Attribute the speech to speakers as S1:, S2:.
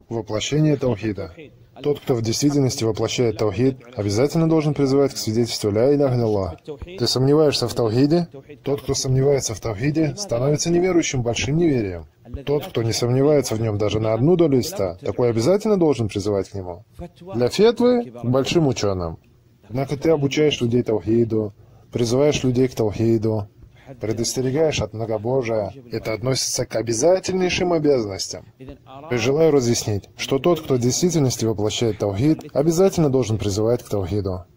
S1: Воплощение таухида. Тот, кто в действительности воплощает таухид, обязательно должен призывать к свидетельству «Ля иляха илlallah». Ты сомневаешься в таухиде? Тот, кто сомневается в таухиде, становится неверующим большим неверием. Тот, кто не сомневается в нем даже на одну долю из 100, такой обязательно должен призывать к нему. Для фетвы — к большим ученым. Однако ты обучаешь людей таухиду, призываешь людей к таухиду, предостерегаешь от многобожия. Это относится к обязательнейшим обязанностям. Я желаю разъяснить, что тот, кто в действительности воплощает таухид, обязательно должен призывать к таухиду.